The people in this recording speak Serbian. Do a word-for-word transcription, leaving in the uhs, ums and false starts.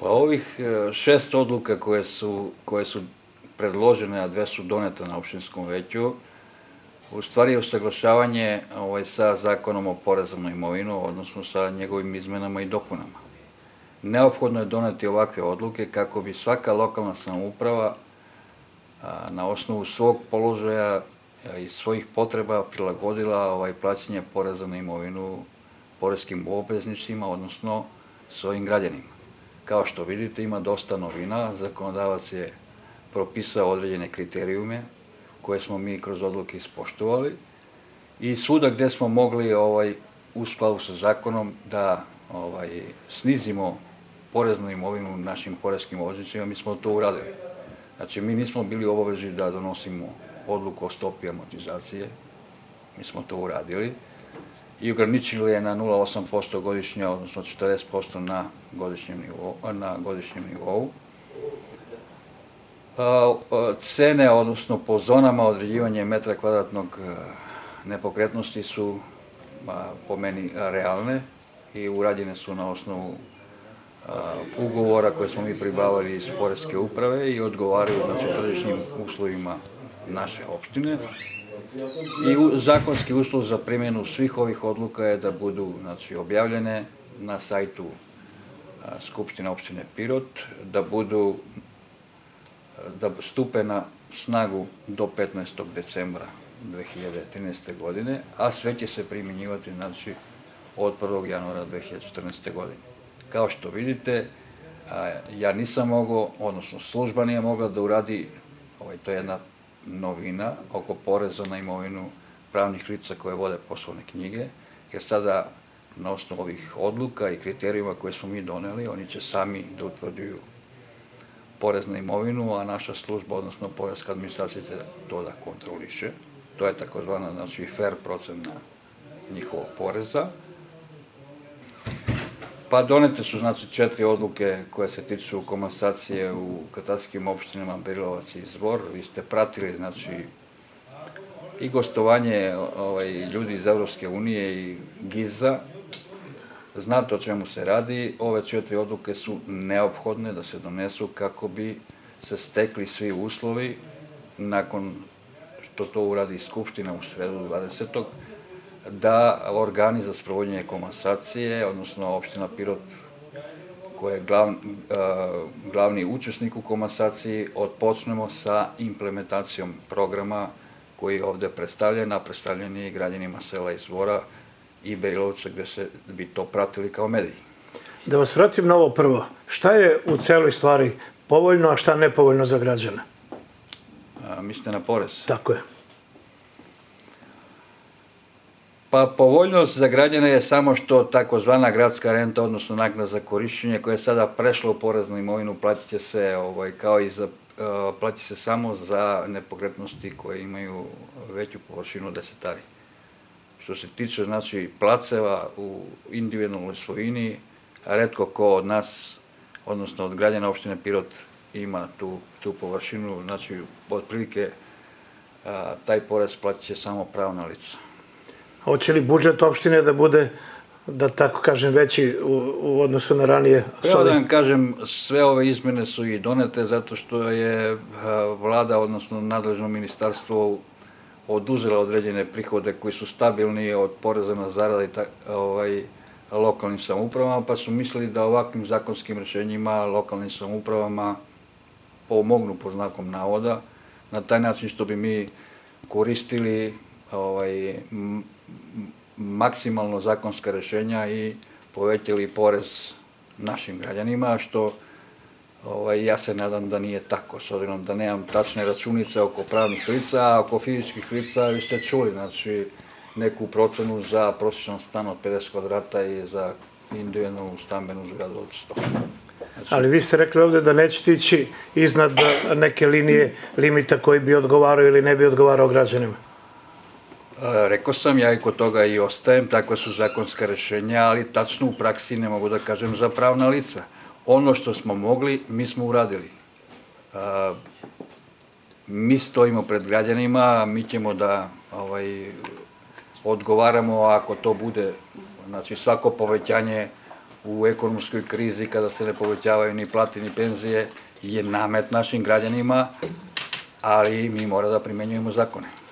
Pa ovih šest odluka koje su, koje su predložene, a dve su donete na opštinskom veću, u stvari je usaglašavanje ovaj, sa zakonom o porezu na imovinu, odnosno sa njegovim izmenama i dopunama. Neophodno je doneti ovakve odluke kako bi svaka lokalna samouprava a, na osnovu svog položaja i svojih potreba prilagodila ovaj, plaćanje poreza na imovinu poreskim obveznicima, odnosno svojim građanima. Kao što vidite, ima dosta novina. Zakonodavac je propisao određene kriterijume koje smo mi kroz odluke ispoštovali i svuda gde smo mogli ovaj, u skladu sa zakonom da ovaj, snizimo porez na imovinu našim poreskim obveznicima, mi smo to uradili. Znači, mi nismo bili u obavezi da donosimo odluku o stopi amortizacije, mi smo to uradili i ograničili je na nula zarez osam posto godišnje, odnosno četrdeset posto na godišnjem nivou. Na godišnjem nivou. Cene, odnosno po zonama određivanje metra kvadratnog nepokretnosti su po meni realne i urađene su na osnovu ugovora koje smo mi pribavili iz poreske uprave i odgovaraju znači, tržišnim uslovima naše opštine. I zakonski uslov za primjenu svih ovih odluka je da budu znači, objavljene na sajtu Skupštine opštine Pirot, da budu da stupe na snagu do petnaestog decembra dve hiljade trinaeste. godine, a sve će se primjenjivati znači, od prvog januara dve hiljade četrnaeste. godine. Kao što vidite, ja nisam mogao, odnosno služba nije mogla da uradi, ovaj, to je jedna novina oko poreza na imovinu pravnih lica koje vode poslovne knjige, jer sada na osnovu ovih odluka i kriterijuma koje smo mi doneli, oni će sami da utvrđuju porez na imovinu, a naša služba, odnosno poreska administracija će to da kontroliše. To je takozvana, znači, fair procena njihovog poreza. Pa donete su, znači, četiri odluke koje se tiču komasacije u katastarskim opštinama Berilovac i Zbor. Vi ste pratili, znači, i gostovanje ovaj, ljudi iz Evropske unije i GIZ-a. Znate o čemu se radi. Ove četiri odluke su neophodne da se donesu kako bi se stekli svi uslovi nakon što to uradi Skupština u sredu dvadesetog da organi za sprovođenje komasacije, odnosno opština Pirot, koja je glavni učesnik u komasaciji, odpočnemo sa implementacijom programa koji je ovde predstavljen, a predstavljen je i građanima sela i Zbora i Berilovca, gde se bi to pratili kao mediji. Da vas vratim na ovo prvo. Šta je u celoj stvari povoljno, a šta nepovoljno za građane? Mislite na porez? Tako je. Pa povoljnost za građane je samo što takozvana gradska renta, odnosno naknada za korišćenje, koja je sada prešla u porez na imovinu, platit će se kao i za platit se samo za nepokretnosti koje imaju veću površinu od deset ari. Što se tiče, znači, placeva u individualnoj svojini, retko ko od nas, odnosno od građana opštine Pirot, ima tu površinu, znači, otprilike taj porez platit će samo pravna lica. Hoće li budžet opštine da bude, da tako kažem, veći u odnosu na ranije? Prvo da vam kažem, sve ove izmene su i donete zato što je vlada, odnosno nadležno ministarstvo, oduzela određene prihode koji su stabilni od poreza na zarade lokalnim samoupravama, pa su mislili da ovakvim zakonskim rešenjima lokalnim samoupravama pomognu po znakom navoda, na taj način što bi mi koristili maksimalno zakonska rešenja i povećali porez našim građanima, što ja se nadam da nije tako, s obzirom da nemam tačne računice oko pravnih lica, a oko fizičkih lica vi ste čuli, znači, neku procenu za prosječan stan od pedeset kvadrata i za individualnu stambenu zgradu od sto. Ali vi ste rekli ovde da nećete ići iznad neke linije limita koji bi odgovarao ili ne bi odgovarao građanima. Rekao sam, ja i kod toga i ostajem, takva su zakonska rešenja, ali tačno u praksi ne mogu da kažem za pravna lica. Ono što smo mogli, mi smo uradili. Mi stojimo pred građanima, mi ćemo da odgovaramo ako to bude, znači svako povećanje u ekonomskoj krizi kada se ne povećavaju ni plate ni penzije je namet našim građanima, ali mi moramo da primenjujemo zakone.